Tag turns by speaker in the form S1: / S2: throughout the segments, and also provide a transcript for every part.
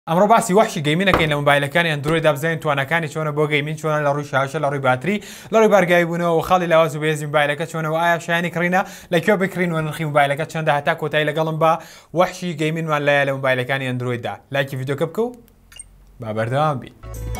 S1: ئەمڕۆ باسی وحشی گەیمینەکەین لە مۆبایلەکانی ئەندروید دابزانین توانەکانی چۆنە بۆ گەیمین چۆنە لە ڕووی شاشە لە ڕووی باتری لە ڕووی بارگای بوونەوە و خاڵی لاواز و بەهێزی مۆبایلەکە چۆنەوە ئایا شایانی کڕینە لەکوێ بکڕین و نرخی مۆبایلەکە چەندە هەتا کۆتایی لەگەڵم بە وحشی گەیمینمان لایە لە مۆبایلەکانی ئەندرویددا لایکی ڤیدیۆکە بکە و با بەردەوام بین.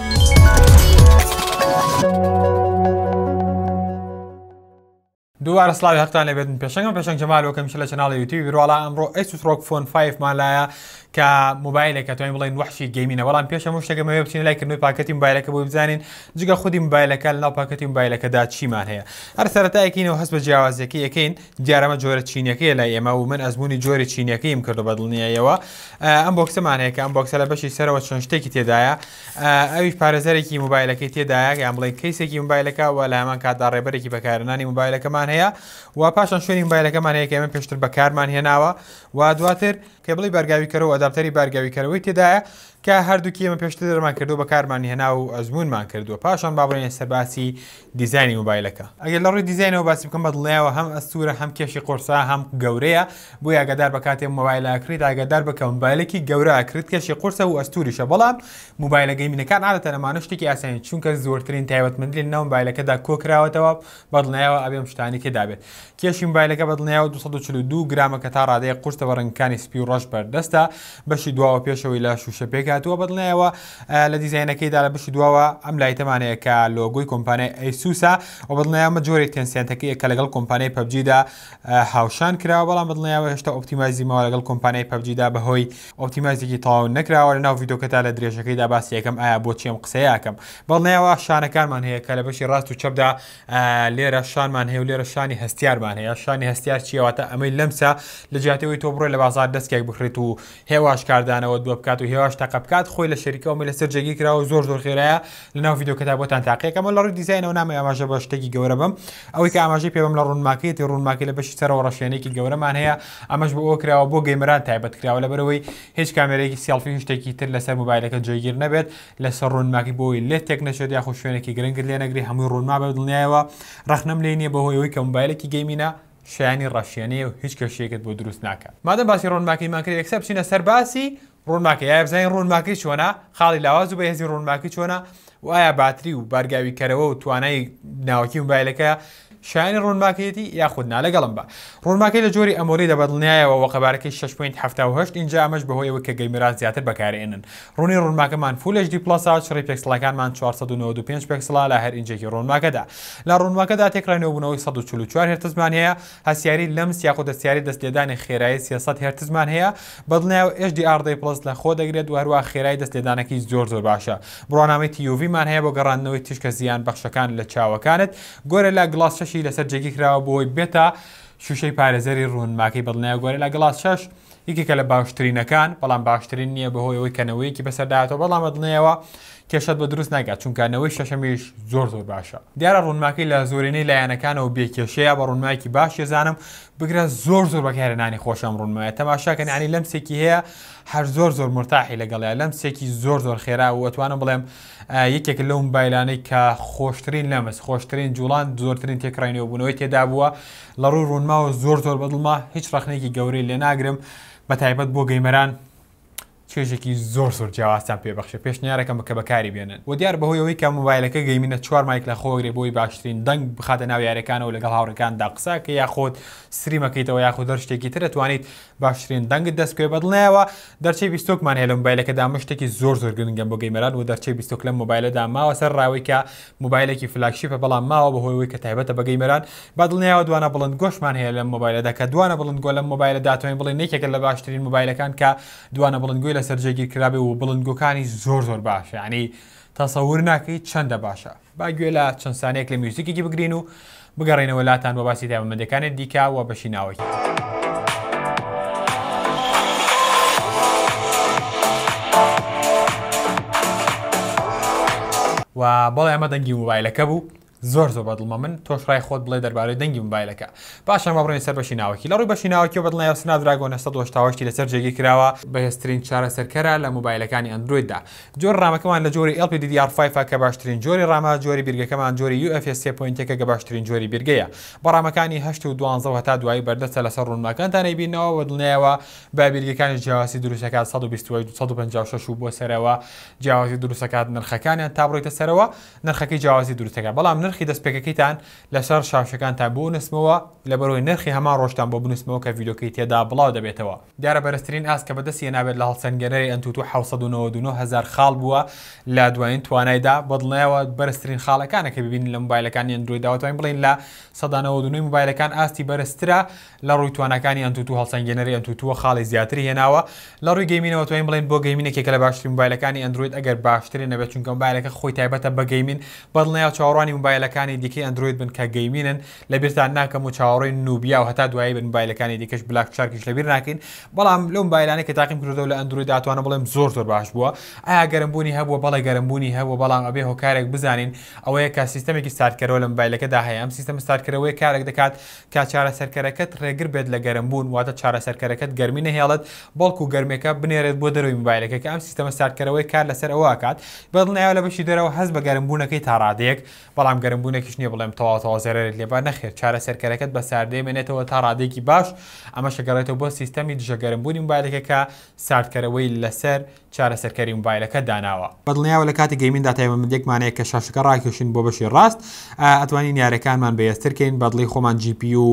S1: دووبارە سڵاوی هەرتان لەبێتن پێشنگ جەمال وەکەمیشە لە چەناڵی یوتیوب ڕۆڵا ئەمڕۆ ئەسوس ڕۆک فۆن 5 مان لایە کە مۆبایلێکە توانین بڵێن وحشی گەیمینە بەڵام پێش هەموو شتێکەمەوێ بچین لایکردنەوەی پاکەتی مۆبایلەکە بۆ بزانین جگە خودی مۆبایلەکە لەناو پاکەتی مۆبایلەکەدا چیمان هەیە. هەر سەرەتایەکەینەوە هەست بە جیاوازیەکە یەکەین دیارەمە جۆرە چینیەکەیە لای ئێمە و من ئەزمموی جۆری چینیەکەیم کردو بە دڵنیایەوە ئەم بۆکسەمان هەیە کە ئەم بۆکسە لە بەشی سەرەوە چەند شتێکی تێدایە ئەویش پارێزەرێکی مۆبایلەکەی تێدایە یان بڵێن کەیسێکی مۆبایلەکە و لە هەمان کاتدا ڕێبەرێکی بەکارهێنانی مۆبایلەکەمان هەیە و پاشان شوێنی مۆبایلەکەمان هەیە کە ئێمە پێشتر بەکارمان هێناوە و دواتر کێبڵی بەرگاویکەرەوە و ئەداپتەری بەرگاویکەرەوەی تێدایە کە هەردووکی ئێمە پێشتر دەرمان کردو بەکارمان هێنا و ئەزمونمان کردووە. پاشان با بڕێنە سەر باسی دیزایانی مۆبایلەکە. ئەگەر لە ڕووی دیزاینەوە باسی بکەم بە دڵنیایەوە هەم ئەستورە هەم کێشی قورسا هەم گەورەیە بۆ ئاگادار بە کاتێ مۆبایل ئاکریت ئاگادار بکە مۆبایلێکی گەورە ئاکریت کێشی قورسە و ئەستوریشە بەڵام مۆبایلە گەیمینەکان عادەتەن ئەمانە شتێکی ئاسانی چونکە زۆرترین تایبەتمەندی لەناو مۆبایلەکەدا کۆکراوەتەوە بە دڵنیایەوە ئەبێ شتانی تێدا بێت. کێشی مۆبایلەکە بە دڵنیایەوە 242 گرامەکە تا ڕادەیە قورسە بە ڕەنگەکانی سپی و ڕەش بەردەستە بەشی دواوە پێشەوەی لە شوشە پێکاتوە بە دڵنیایەوە لە دیزاینەکەیدا لە بەشی دواوە ئەم لایتەمانەیە کە لۆگۆی کۆمپانیای ئەیسوسە و بە دڵنیایەوە جۆری تێنسیانتەکەیە کە لەگەڵ کۆمپانیای پەبجیدا هاوشان کراوە بەڵام بە دڵنیایەوە هێشتا ئۆپتیمایزیمەوە لەگەڵ کۆمپانیای پەبجیدا بەهۆی ئۆپتیمایزێکی تەواو نەکراوە لەناو ڤیدیۆکەدا لە درێژەکەیدا باسی یەکەم ئایا بۆچی ئەم قسەیە یاکەم. بە دڵنیایەوە شانەکانمان هەیە کە لە بەشی ڕاست و چەپدا لێرە شانمان هەیە و لێرە شانی هەستیارمان هەیە. شانی هەستیار چیەوەتە ئەمەی لەمسە لە جیاتەوەی تۆ بڕۆی لە بازار دەستێک بخڕیت و هێواش کاردانەوە دووە بکات و هێواش تەقە بکات خۆی لە شەریکەوە لەسەر جێگی کراوە زۆر خێرایە لەناو ڤیدیۆکەدا بۆتان تاقیەکەمە لە ڕووی دیزاینەوە نامە ئاماژە بە شتێکی گەورە بم ئەوەی کە ئاماژەی پێبم لە ڕوونماکەیەتی ڕوونماکەی لە بەشی سەرەوە ڕەشێنێکی گەورەمان هەیە ئەمەش بۆ ئەوە کراوە بۆ گەیمەران تایبەت کراوە لەبەرەوەی هیچ کامێرەیەکی سێڵفی شتێکی تر لەسەر مۆبایلەکە جێگیر نەبێت لەسەر ڕوونماکی بۆی لێت تێک نەچێت یاخۆ شوێنێکی گرنگت لێ نەگری هەمووی ڕوونما بە دڵنیایەوە ڕەخنەم لێ نییە بەهۆی ئەوەی کە مۆبایلێکی گەیمینە شایانی ڕەشیانەیە و هیچ کەشێکت بۆ دروست ناکات. مادەم باسی ڕوونماکیمان کرد یەکسەر بچینە سەر باسی ڕوونماکە یا بزانین ڕوونماکەی چۆنە خاڵی لاواز و بەهێزی ڕوونماکەی چۆنە و ئایا باتری و بارگاویکەرەوە و توانای ناوەکی مۆبایلەکە شایانی ڕوونماکەیەتی یاخود نا لەگەڵم بە ڕوونماکەی لە جۆری ئەمۆلیدە بە دڵنیایەوە وەقەبارەکەی 6.78 اینجا ئەمەش بەهۆیەوە کە گەیمەران زیاتر بەکارێنن. ڕوونی ڕوونماکەمان فول HD پلس شڕی پێکسڵەکانمان 495 پێکسڵا لە هەر ئینجێکی ڕوونماکەدا. لە ڕوونماکەدا تێکڕێنەوە بوونەوەی 144 هرتزمان هەیە هەسیاری لەمس یاخود دەستیاری دەستلێدانی خێرایی 300 هرتزمان هەیە بە دڵنیایەوە HDR10 پلس لە خۆ دەگرێت و هەروە خێرایی دەستلێدانەکەی زۆر باشە. بڕوانامەی TUV مان هەیە بۆ گەڕاندنەوەی تیشکە زیان بەخشەکان لە چاوەکانت گۆرە لە گڵاس 6 لەسەر جێگی کراوە بۆی بێتە شوشەی پارێزەری ڕوونماکەی بەدڵنیایە گۆرە لە گڵاس 6 یەکێکە لە باشترینەکان بەڵام باشترین نییە بەهۆی ئەوەی کەنەوەیەکی بەسەرداهاتەوە بەڵام بەدڵنیایەوە کێشت بە دروست ناکات چونکانەوەی شەشەمیش زۆر باشە. دیارە ڕوونماکەی لە زۆرینەی لایەنەکانەوە بێکێشەیە بە ڕوونمایەکی باش ێزانم بگرە زۆر بەکارهێنانی خۆشەم ڕوونمایە تەماشاکەن ینی لەمسێکی هەیە هەر زۆر مرتاحی لەگەڵەیە لەمسێکی زۆر خێرا و ئەتوانم بڵێم یەکێک لەو مۆبایلانەی کە خۆشترین لەمس خۆشترین جوڵان زۆرترین تێکڕینەوە بوونەوەی تێدا بووە لە ڕووی ڕوونماوە زۆر بەدڵما هیچ ڕەخنێکی گەورەی لێ ناگرم بە تایبەت بۆ گەیمەران چێژێکی زۆر جیاوازتان پێبەخشە پێشنیارەکەم بکە بەکاری بێنن و دیار بەهۆی ئەوەی کە مۆبایلەکە گەیمینە 4 مایک لە خۆگرێ بۆی باشترین دەنگ بخاتە ناو یاریەکانەوە لەگەڵ هاوڕەکاندا قساکە یاخۆت ستریمەکەیتەوە یاخود دەر شتێکی تر دەتوانیت باشترین دەنگت دەست پێ بەدڵنیایەوە دەرچەی 20مان هەیە لە مۆبایلەکەدا شتێکی زۆر گرنگە بۆ گەیمەران و دەرچەی 20 لە مۆبایلەدا ماوە سەر ڕاوی کە مۆبایلێکی فلاگشیپە بەڵام ماوە بەهۆی ئەوەی کە تایبەتە بە گەیمەران بەدڵنیایەوە دوانە بڵند گۆشمان هەیە لە مۆبایلەدا کە دوانە بڵند گۆ لە مۆبایلەدا توانین بڵێن یەکێکە لە باشترین مۆبایلەکان کە دوانە بڵندگوی لەسەر جێگیر کرابێ و بڵندگۆکانی زۆر باشە ینی تەسەور ناکەی چەندە باشە. با گوێ لە چەند سانێک لە میوزیکێکی بگرین و بگەڕێنەوە لاتان بە باسی تایبەتمەندەکانت دیکە و بەشی ناوەکی. و بەڵێ ئەمە دەنگی مۆبایلەکە بوو زۆر بەدڵمە من تۆشڕای خۆت بڵێ دەربارەی دەنگی موبایلەکە پاشان بەڕێن سەر بەشی ناوەکی لە ڕووی بەشی ناوەکی بەدڵنیاو سناپدراگۆن 980 لەسەر جێگی کراوە بەهێزترین چارەسەرکەرە لە موبایلەکانی ئەندرویددا جۆر ڕامەکەمان لە جۆری LPDDR5 کە باشترین جۆری ڕامە جۆری بیرگەکەمان جۆری UFS 3.1 کە باشترین جۆری بیرگەیە بەڕامەکانی 8 و 12 هەتا دوایی بەردەستە لەسەر ڕوونماکانتان نەیبینەوە بەدڵنیاوە بە بیرگەکانی جیاواسی دروستەکات 126 و بۆ سەرەوە جیاواسی دروستەکات نرخەکانیان تا بڕۆیتە سەرەوە نرخەکەی جیاواسی دروستەکە بەڵام نرخی دەستپێکەکەیتان لەسەر شاشەکانتان بۆ نسمەوە لە بەرەوەی نرخی هەمان ڕۆژتان بۆ بنووسمەوە کە ڤیدۆکەی تێدا بڵاو دەبێتەوە دیارە بەرزترین ئاس کە بەدەستی نابێت لە هەڵسەنگەرەی ئەنتوتو 799,000 خاڵ بووە لە دوایین توانایدا بەدڵنیاوە بەرزترین خاڵەکانە کە ببینین لە موبایلەکانی ئەندرویددا توانین بڵین لە 199 موبایلەکان ئاستی بەرزترە لە ڕووی توانەکانی ئەنتوتو هەڵسەنگێنەری ئەنتوتووە خاڵی زیاتری هێناوە لە ڕووی گەیمینەوە توانین بڵین بۆ گەیمینێکێکە لە باشترین موبایلەکانی ئەندروید ئەگەر باشترین نەبێت چونکە موبایلەکە خۆی تایبەتە بە گەیمین بەدڵنیاوە چاوەڕوانی موبایلەکانی دیکەی ئەندروید بن کە گەیمینن لەبیرتان ناکەم و چاوەڕێی نوبیا و هەتا دوایی بن موبایلەکانی دیکەش بلاک شارکیش لەبیر ناکەین بەڵام لەو موبایلانەی کە تاقیم کردەوە لە ئەندروید داتوانە بڵێم زۆر باش بووە ئایا گەرمبوونی هەبووە بەڵێ گەرمبوونی هەبووە بەڵام ئەبێ هۆکارێک بزانین ئەوەیە کە سیستەمێکی ستارتکەرەوە لە موبایلەکەدا هەیە ئەم سیستەم ستارتکەرەوەی کارێک دەکات کە چارەسەرکەرەکەت ڕێگر بێت لە گەرمبوون واتە چارەسەرکەرەکەت گەرمی نەهێڵێت بەڵکو گەرمێکە بنێرێت بۆ دەروی موبایلەکە کە ئەم سیستەمە ستارتکەرەوەی کار لەسەر ئەوە ئاکات بەدڵنیاوە لە بەشی دەرەوە هەست بە گەرمبوونەکەی تا ڕادەیەک بەڵام گەرمبوونێکیش نییە بڵێم تەواو زەرێت لێبا نەخێر چارەسەرکەرەکەت بە ساردەی مێنێتەوە تا ڕادێکی باش ئەمە شەگەڕێتەوە بۆ سیستەمی دژە گەرمبوونی موبایلەکە کە ساردکەرەوەی لەسەر چارەسەرکەری موبایلەکە داناوە بەدڵنیاوە لە کاتی گەیمیندا تایبەتمەندێکمانەیە کە شاشەکە ڕاکێشین بۆ بەشی ڕاست ئەتوانین یارەکانمان بەهێزترکەین بەدڵی خۆمان GPU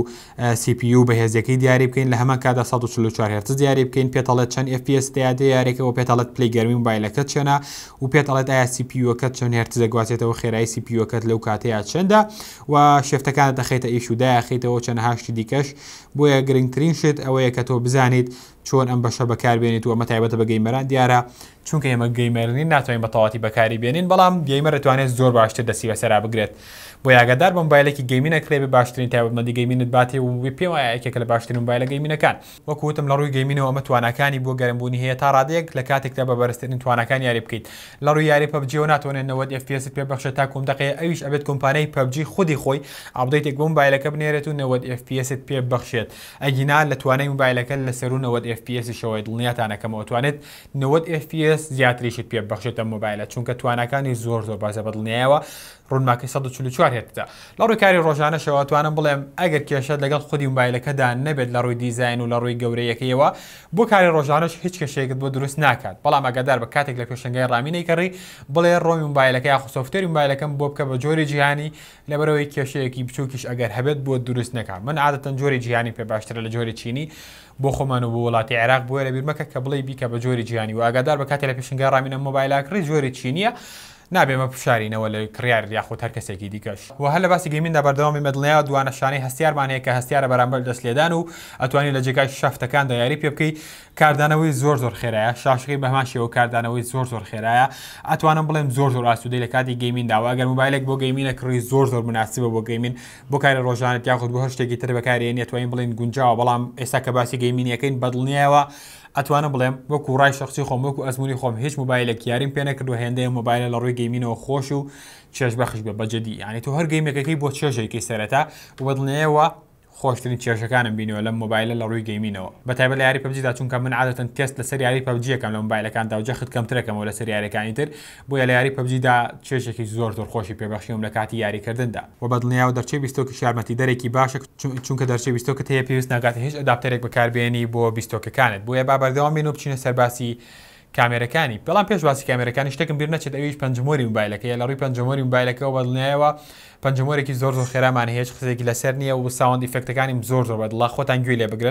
S1: CPU بەهێزەکەی دیاری بکەین لە هەمان کادا 144 هرتز دیاری بکەین پێتەڵێت چەند FPS تیادە یارێکەوە پێتەڵێت پلی گەرمی موبایلەکەت چێنە و پێتەڵێت ئایا CPU-کەت چەند هرتز دەگوازێتەوە خێرایی CPU-کەت لەو کاتەیە چەندە و شفتەکانت دەخێتە ئیش و داخیتەوە چەند هاشتی دیکەش بۆیە گرنگترین شت ئەوەیە کە تۆ بزانیت چۆن ئەم بەشە بەکاربێنیت و ئەمە تایبەتە بە گەیمەران دیارە چونکە ئێمە گەیمەرنین ناتوانین بە تەواتی بەکاری بێنین بەڵام گەیمەر دەتوانێت زۆر باشتر دەستی بەسەرا بگرێت بۆ یاگەدار بە موبایلێکی گەیمینە کرێ بە باشترین تایبەتمەندی گەیمینت باتێ و پێم وایە یەکێکە لە باشترین موبایلە گەیمینەکان وەکو وتم لە ڕووی گەیمینەوە ئەمە توانەکانی بۆ گەرمبوونی هەیە تا ڕادەیەک لە کاتێکدا بە بەرزترین توانەکان یاری بکەیت لە ڕووی یاری PUBG ناتوانێت 90 FPS پێ بەخشێت تا کۆمدەقەیە ئەویش ئەبێت کۆمپانیای PUBG خودی خۆی ئابدەیتێک بۆ موبایلەکە بنێرێت و 90 FPS پێ بەخشێت ئەگینا لە توانای موبایلەکە لەسەر و 90 FPS شەوەی دڵنیاتانەکەمەوە توانێت 90 FPS زیاتریشت پێ بەخشێتە موبایلە چونکە توانەکانی زۆر بازە بەدڵنیایەوە ڕوونماکەی 144 هێتدا لە ڕووی کاری ڕۆژانەشەوە توانم بڵێم ئەگەر کێشەت لەگەڵ خودی موبایلەکەدا نەبێت لە ڕووی دیزاین و لە ڕووی گەورەیەکەیەوە بۆ کاری ڕۆژانەش هیچ کێشەیەکت بۆ دروست ناکات بەڵام ئەگەدار بە کاتێک لە پێشنگای ڕامینەی کەڕی بڵێ ڕۆمی موبایلەکە یاخو سۆفتێری موبایلەکەم بۆ بکە بە جۆری جیهانی لەبەرەوەی کێشەیەکی بچووکیش ئەگەر هەبێت بۆ دروست نەکات من عادەتەن جۆری جیهانی پێ باشترە لە جۆری چینی بۆ خۆمان و بۆ وڵاتی عێراق بۆیە لەبیر مەکە کە بڵێ بیکە بە جۆری جیهانی و ئاگادار بە کاتێک لە پێشنگای ڕامینە موبایلەکەی جۆری چینیە نابێمە پشارینەوە لە کڕیار یاخود هەر کەسێکی دیکەش و هەر لە باسی گەیمیندا بەردەوامی مەدڵنیایە دوانەشانەی هەستیارمان هەیە کە هەستیارە بەرامبەر دەستلێدان و ئەتوانین لە جێگای شەفتەکاندا یاری پێ بکەیت کاردانەوەی زۆر خێرایە شاشەکەی بەهمان شێوە کاردانەوەی زۆر خێرایە ئەتوانم بڵێم زۆر ئاسوودەی لە کاتی گەیمیندا و ئەگەر موبایلێک بۆ گەیمینە کڕی زۆر مناسبە بۆ گەیمین بۆ کاری ڕۆژانێت یاخود بۆ هەر شتێکی تر بەکارێنێت توانین بڵین گونجاوە بەڵام ئێستا کە باسی گەیمینیەکەین بەدڵنیایەوە ئەتوانم بڵێم وەکو ڕای شخصی خۆم وەکو ئەزمموی خۆم هیچ موبایلێک یاریم پێ نەکردو هێندەیە موبایلە لە ڕووی گەیمینەوە خۆش و چێژ بەخش بە بەجددی یعنی تۆ هەر گەیمێکەکەی بۆ چێژێکی سەرەتا و بەدڵنیایەوە خۆشترین چێژەکانم بینەوە لەم موبایلە لە ڕووی گەیمینەوە بەتایبەت لە یاری PUBGدا چونکە من عادەتەن تێست لەسەر یاری PUBGەکەم لە موبایلەکاندا و جەخت کەمترەکەمەوە لەسەر یاریەکانی تر بۆیە لە یاری PUBGدا چێژێکی زۆر خۆشی پێبەخشیوم لە کاتی یاریکردندا و بەدڵنیایەوە دەرچەی 20 یارمەتی دەرێکی باشە چونکە دەرچەی 20 هەیە پێویست ناکاتە هیچ ئەداپتەرێک بەکاربێنی بۆ 20کانت بۆیە با بەردەوام بین و بچینە سەر باسی کامێرەکانی بەڵام پێش باسی کامێرەکانی شتێکم بیر نەچێت ئەویش پەنجمۆری موبایلەکەیە لە ڕووی پەنجمۆری موبایلەکەەوە بەدڵنیایەوە پەنجمۆرێکی زۆر خێرامان هەیە قسێکی لەسەر نییە و ساوند ئیفکتەکانی زۆر بەدڵا خۆتان گوێ لێ بگرن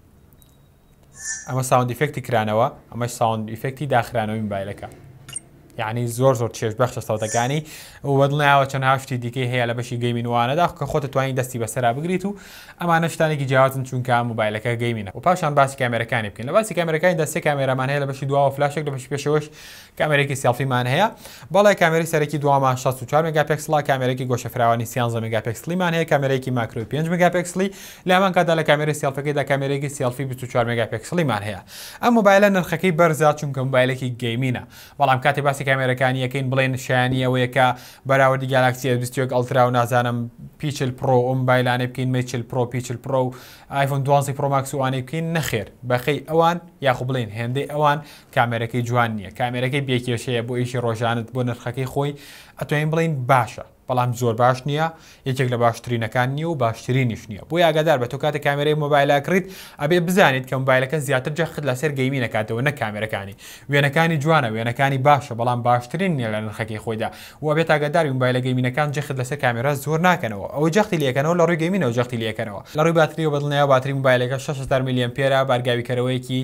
S1: ئەمە ساوند ئیفکتی کرانەوە ئەمەش ساوند ئیفکتی داخرانەوەی موبایلەکە یعنی زۆر چێژ بەخشە ساوتەکانی و بەدڵنیایەوە چەند هاشتی دیکەی هەیە لە بەشی گەیمینوانەدا کە خۆت توانین دەستی بەسەرا بگریت و ئەمانە شتانێکی جیاوازن چونکە موبایلەکە گەیمینە و پاشان باسی کامێرەکانی بکەین لە باسی کامێرەکانی دەستی کامێرامان هەیە لە بەشی دواوە فلاشێک لە بەشی پێشەوەش کامێرەی سێلفیمان هەیە بەڵێ کامێرەی سەرەکی دووەمان 64 مگاپیکسڵە کامێرەی گۆشەفراوانی 13 مگاپیکسلیمان هەیە کامێرەیەکی ماکرۆ 5 مگاپیکسلی لە هەمان کاتدا لە کامێرەی سێلفەکەیدا کامێرەیەکی سێلفی 24 مگاپیکسلیمان هەیە ئەم موبایلە نرخەکەی بەرزە چونکە موبایلێکی گەیمینە بەڵام کاتی باسی کامێرەکانی یەکەین بڵێن شایانی ئەوەیە کە بەراوردی گالاکسی S21 ئەڵترا و نازانم پیچل پرۆ ئەو مۆبایلانەی بکەین میچل پرۆ پیچل پرۆ و آیفۆن 12 پرۆ ماکس وانەی بکەین نەخێر بەخەی ئەوان یاخو بڵێن هێندەی ئەوان کامێرەکەی جوان نییە کامێرەکەی بێکێشەیە بۆ ئیشی ڕۆژانت بۆ نرخەکەی خۆی ئەتوانین بڵین باشە بەڵام زۆر باش نییە یەکێک لە باشترینەکان نییە و باشترینیش نییە بۆ ئاگادار بە تۆ کاتە کامێرەی مۆبایلە کڕیت ئەبێ بزانیت کە مۆبایلەکە زیاتر جەخت لەسەر گەیمی نەکاتەوە نە کامێرەکانی وێنەکانی جوانە وێنەکانی باشە بەڵام باشترین نییە لە نرخەکەی خۆیدا و بێت ئاگاداری مۆبایلە گەیمینەکان جەخت لەسەر کامێرە زۆر ناکەنەوە ئەو جەختی لەکەنەوە لە ڕووی گەیمینەوە جەختی لەکەنەوە لە ڕووی باتری و بەدڵنیە باتری مۆبایلەکە 6000 میلیەمپێرە بارگاویکەرەوەیەکی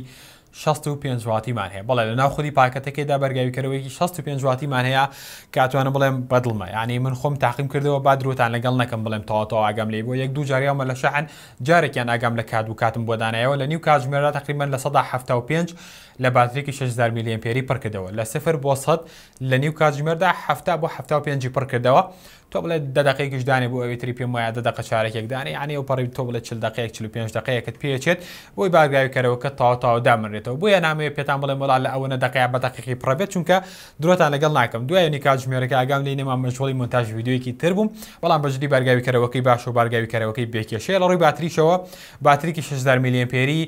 S1: 65 واتیمان هەیە بەڵێ لە ناو خودی پاکەتەکەیدا بەرگاویکەرەوەیکی 65 واتیمان هەیە کاتوانە بڵێم بەدڵمە یعنی من خۆم تاقیم کردەوە با درۆتان لەگەڵ نەکەم بڵێم تەواو ئاگام لێ بۆ یەک دوو جاریامە لە شەحن جارێکیان ئاگام لە کات و کاتم بۆ دانایەوە لە نیو کاتژمێرە تقریبا لە 175 لە باتریکی 6000 میلیەمپێری پڕ کردەوە لە 0 بۆ 100 لە نیو کاتژمێردا 70 بۆ 75 پڕ کردەوە تۆ بڵێ 10 دقیقیش دانێ بۆ ئەوەی تری پێم وایە 10 دقیقە چارەکێک دانێ یعنی ئەو پەڕی تۆ بڵێ 40 دقیقەیەک 45 دقیقەیەکت پێچێت بۆی بارگاویکەرەوەکە تەواو دامنرێتەوە بۆیە نامەوێت پێتان بڵێم وڵا لە ئەوەنە دقیقە بە دقیقی پڕەبێت چونکە درۆتان لەگەڵ ناکەم دوای نیو کاتژمێرەکە ئاگام لێ نێمە مەشغوڵی مونتاژ ڤیدیۆیەکی تر بووم بەڵام بەجددی بارگاویکەرەوەکەی باش و بارگاویکەرەوەکەی بێکێشەیە لە ڕووی باتریشەوە باتریکی 6000 میلیەمپێری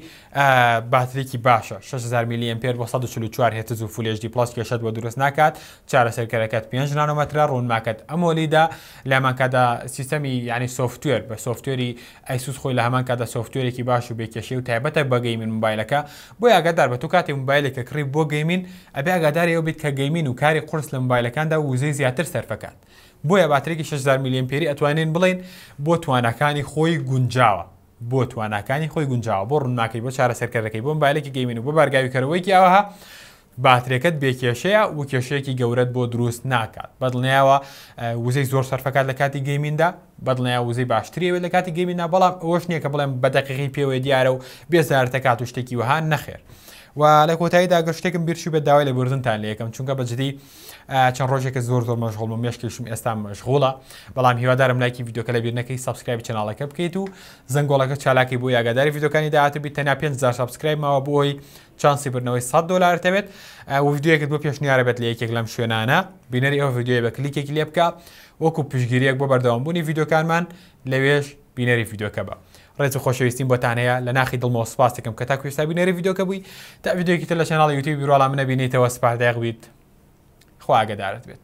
S1: باتریکی باشە 6000 میلیەمپێر بۆ 144 هێرتز و فول HD پلاس کێشەت بۆ دروست ناکات چارەسەرکەرەکەت 5 نانۆمەترە ڕوونماکەت ئەمۆلیدا لەمان کادا سیستەمی یعنی سۆفتوێر بە سۆفتوێری ئایسوس خۆی لە هەمان کادا سۆفتوێرێکی باش و بێکێشەی و تایبەتە بە گەیمین مۆبایلەکە بۆ ئاگادار بە تو کاتی مۆبایلێکە کڕی بۆ گەیمین ئەبێ ئاگاداری ئەو بیت کە گەیمین و کاری قورس لە مۆبایلەکاندا وزەی زیاتر سەرفەکات بۆیە باترێکی 6000 میلیەمپێری ئەتوانین بڵین بۆ توانەکانی خۆی گونجاوە بۆ توانەکانی خۆی گونجاوە بۆ ڕوونماکەی بۆ چارەسەرکەرەکەی بۆ مۆبایلێکی گەیمین و بۆ بارگاویکەرەوەیکی ئەوها باترێکت بێکێشەیە و کێشەیەکی گەورەت بۆ دروست ناکات بەدڵنیاوە وزەی زۆر سەرفەکات لە کاتی گەیمیندا بەدڵنیا وزەی باشتریەوێت لە کاتی گەیمیندا بەڵام ئەوەش نییە کە بڵێم بە دەقیقی پێوەی دیارە و بێزارەتەکات و شتێکی وها نەخێر و لە کۆتاییدا گەر شتێکم بیرشی بێت داوای لە بردنتان لە یەکەم چونکە بەجددی چەند ڕۆژێکە زۆر مەشغوڵ و مێشکیشم ئێستا مەشغوڵە بەڵام هیوادارم لایکی ڤیدیۆکە لە بیر نەکەی سابسکرایب چناڵەکە بکەیت و زەنگۆڵەکە چالاکی بۆ یاگاداری ڤیدیۆکانی داهاتوو بیت تەنیا 5000 سابسکرایب ماوە بۆی چانسی بردنەوەی $100 دەبێت و ڤیدیۆیەکت بۆ پێشنیارە بێت لە یەکێک لەم شوێنانە بینەری ئەو ڤیدیۆیە بە کلیکێکی لێ بکە وەکو پشگیریەک بۆ بەردەوامبوونی ڤیدیۆکانمان لەوێش بینەری ڤیدیۆکە بە ڕێز و خۆشەویستیم بۆتان هەیە لە ناخی دڵمەوە سپاس دەکەم کە تا کوێستا بینەری ڤیدیۆکە بووی تا ڤیدیۆیەکی تر لە چەناڵی یوتیوب بیرۆڵا منە بینیتەوە سپاردەیەق بیت خوا ئاگادارت بێت